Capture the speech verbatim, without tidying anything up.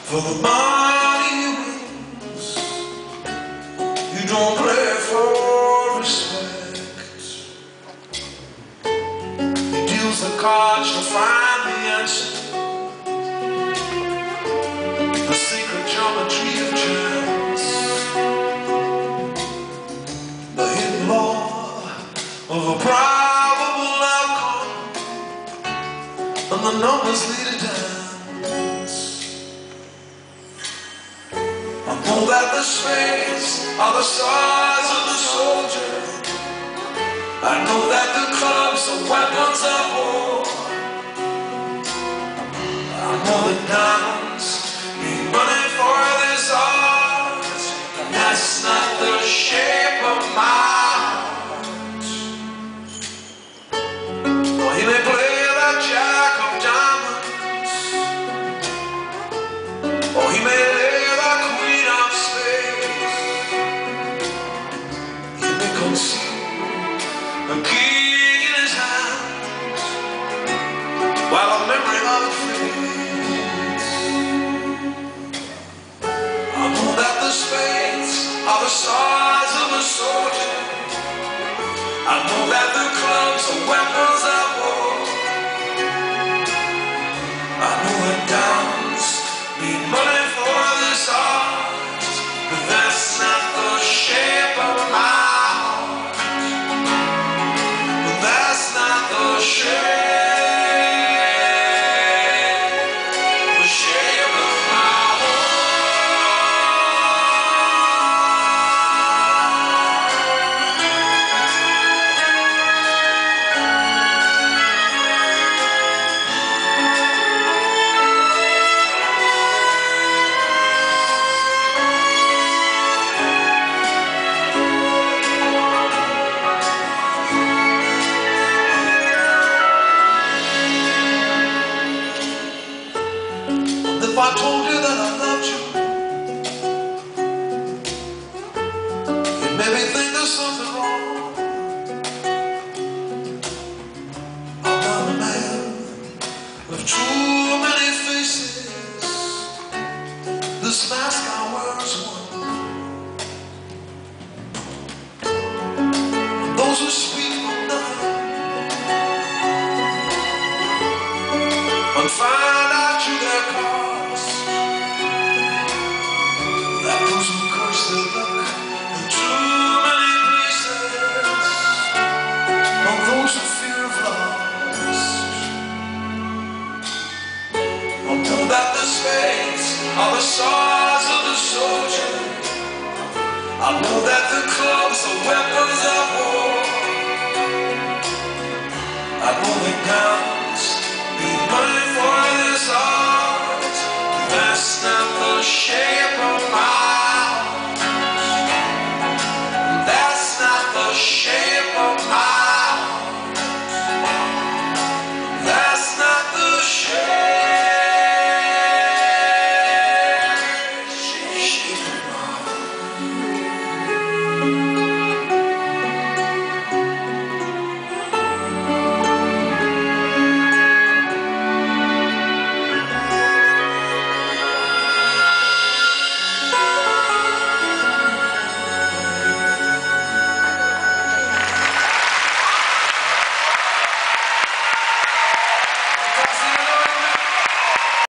For the money you wins, you don't play for respect. He deals the cards to find the answer, the secret geometry of chance, the hidden law of a probable outcome, and the numbers lead a dance. I know that the spades are the stars of the soldier. I know that the clubs are weapons of war. I know that diamonds need money for this art, and that's not the shape of my heart. Well, he may play the jack of diamonds, or he may lay the queen of spades. He may conceal a king in his hands, while the memory of it fades. I know that the spades are the stars of a soldier. I know that the clubs are weapons of war. I know that diamonds need money for this art, but that's not the shape of my heart. But that's not the shape. If I told you that I loved you, it made me think there's something wrong. I'm not a man with too many faces. This mask I wear is one. And those who speak of nothing and find out you their cause. Those who curse their luck in too many places, or those who fear of lost. I know that the spades are the stars of the soldier. I know that the clubs are weapons of war. I know that down